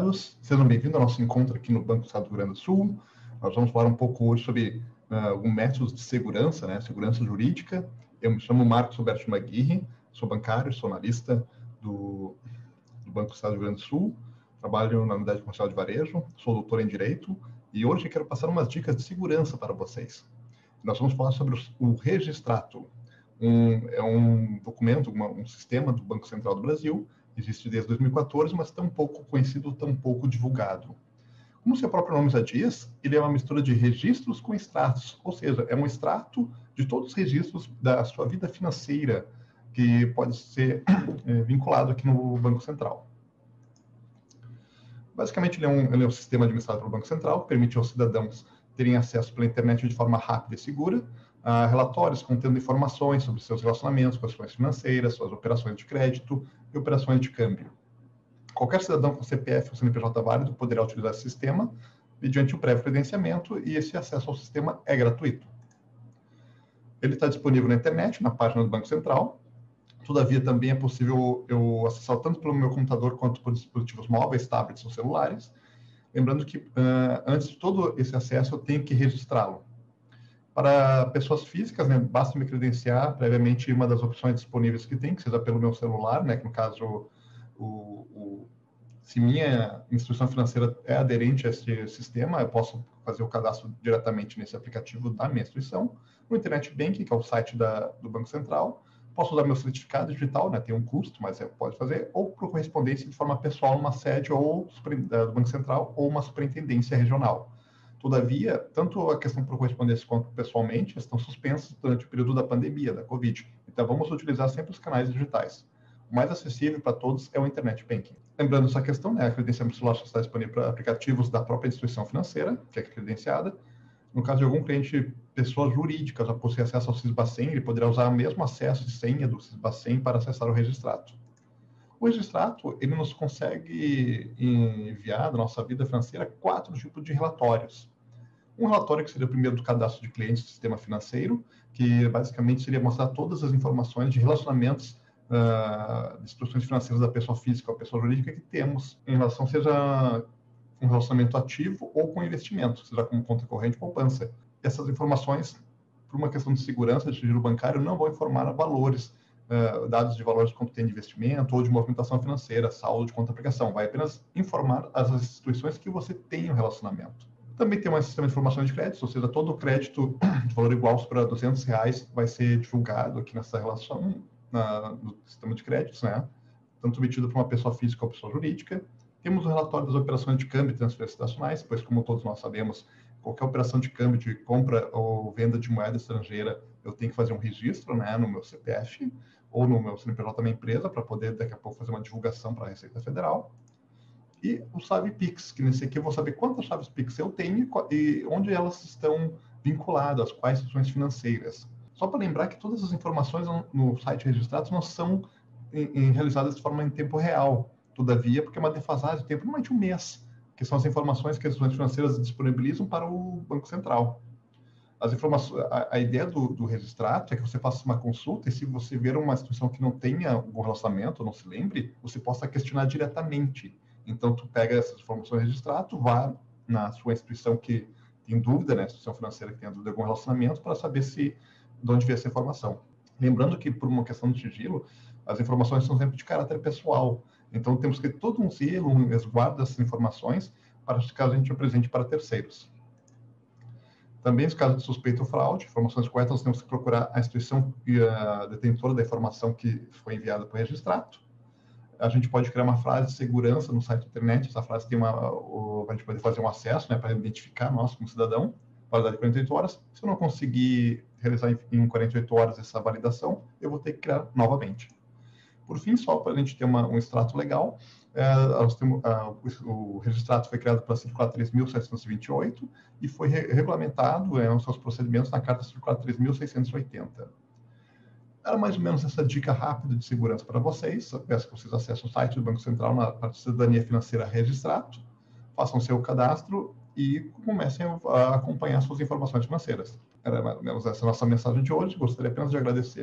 advogados, sejam bem-vindos ao nosso encontro aqui no Banco do Estado do Rio Grande do Sul. Nós vamos falar um pouco hoje sobre métodos de segurança, né, segurança jurídica. Eu me chamo Marcos Roberto Maguirre, sou bancário, sou analista do Banco do Estado do Rio Grande do Sul, trabalho na unidade comercial de varejo, sou doutor em Direito e hoje quero passar umas dicas de segurança para vocês. Nós vamos falar sobre o Registrato. É um documento, um sistema do Banco Central do Brasil, existe desde 2014, mas tão pouco conhecido, tão pouco divulgado. Como seu próprio nome já diz, ele é uma mistura de registros com extratos, ou seja, é um extrato de todos os registros da sua vida financeira, que pode ser vinculado aqui no Banco Central. Basicamente, ele é um sistema administrado pelo Banco Central, que permite aos cidadãos terem acesso pela internet de forma rápida e segura a relatórios contendo informações sobre seus relacionamentos com as suas financeiras, suas operações de crédito e operações de câmbio. Qualquer cidadão com CPF ou CNPJ válido poderá utilizar esse sistema mediante o prévio credenciamento e esse acesso ao sistema é gratuito. Ele está disponível na internet, na página do Banco Central. Todavia, também é possível eu acessar tanto pelo meu computador quanto por dispositivos móveis, tablets ou celulares. Lembrando que, antes de todo esse acesso, eu tenho que registrá-lo. Para pessoas físicas, né, basta me credenciar previamente uma das opções disponíveis que tem, que seja pelo meu celular, né, que no caso, se minha instituição financeira é aderente a esse sistema, eu posso fazer o cadastro diretamente nesse aplicativo da minha instituição. No Internet Banking, que é o site do Banco Central, posso usar meu certificado digital, né, tem um custo, mas pode fazer, ou por correspondência de forma pessoal numa sede ou do Banco Central ou uma superintendência regional. Todavia, tanto a questão por correspondência quanto pessoalmente estão suspensas durante o período da pandemia, da Covid. Então, vamos utilizar sempre os canais digitais. O mais acessível para todos é o Internet Banking. Lembrando essa questão, né, a credenciamento celular só está disponível para aplicativos da própria instituição financeira, que é credenciada. No caso de algum cliente, pessoa jurídica já possui acesso ao Sisbacen, ele poderá usar o mesmo acesso de senha do Sisbacen para acessar o Registrato. O Registrato, ele nos consegue enviar da nossa vida financeira 4 tipos de relatórios. Um relatório que seria o primeiro do cadastro de clientes do sistema financeiro, que basicamente seria mostrar todas as informações de relacionamentos de instituições financeiras da pessoa física ou pessoa jurídica que temos em relação, seja um relacionamento ativo ou com investimento, seja como conta corrente ou poupança. Essas informações, por uma questão de segurança de sigilo bancário, não vão informar valores, dados de valores de conta de investimento ou de movimentação financeira, saldo de conta aplicação. Vai apenas informar as instituições que você tem um relacionamento. Também tem um sistema de informações de crédito, ou seja, todo o crédito de valor igual para R$200 vai ser divulgado aqui nessa relação, no sistema de créditos, né? Tanto emitido por uma pessoa física ou pessoa jurídica. Temos o relatório das operações de câmbio e transferências nacionais, pois, como todos nós sabemos, qualquer operação de câmbio de compra ou venda de moeda estrangeira, eu tenho que fazer um registro, né, no meu CPF ou no meu CNPJ da minha empresa, para poder, daqui a pouco, fazer uma divulgação para a Receita Federal. E o Chave Pix, que nesse aqui eu vou saber quantas chaves Pix eu tenho e onde elas estão vinculadas, quais instituições financeiras. Só para lembrar que todas as informações no site registrados não são realizadas de forma em tempo real. Todavia, porque é uma defasagem de tempo, normalmente um mês, que são as informações que as instituições financeiras disponibilizam para o Banco Central. As informações, a ideia do Registrato é que você faça uma consulta e se você ver uma instituição que não tenha um relacionamento, ou não se lembre, você possa questionar diretamente. Então, tu pega essas informações do Registrato, vá na sua instituição que tem dúvida, né, instituição financeira que tem dúvida de algum relacionamento, para saber de onde veio essa informação. Lembrando que, por uma questão de sigilo, as informações são sempre de caráter pessoal. Então, temos que ter todo um selo, um resguardo dessas informações, para caso a gente apresente para terceiros. Também, no caso de suspeita ou fraude, informações corretas, nós temos que procurar a instituição detentora da informação que foi enviada para o Registrato. A gente pode criar uma frase de segurança no site da internet, essa frase tem a gente pode fazer um acesso, né, para identificar nós como cidadão, validade de 48 horas. Se eu não conseguir realizar em 48 horas essa validação, eu vou ter que criar novamente. Por fim, só para a gente ter um extrato legal, o Registrato foi criado pela Circular 3.728 e foi regulamentado os seus procedimentos na Carta Circular 3.680. Era mais ou menos essa dica rápida de segurança para vocês. Eu peço que vocês acessem o site do Banco Central na parte de Cidadania Financeira Registrato, façam seu cadastro e comecem a acompanhar suas informações financeiras. Era mais ou menos essa nossa mensagem de hoje. Gostaria apenas de agradecer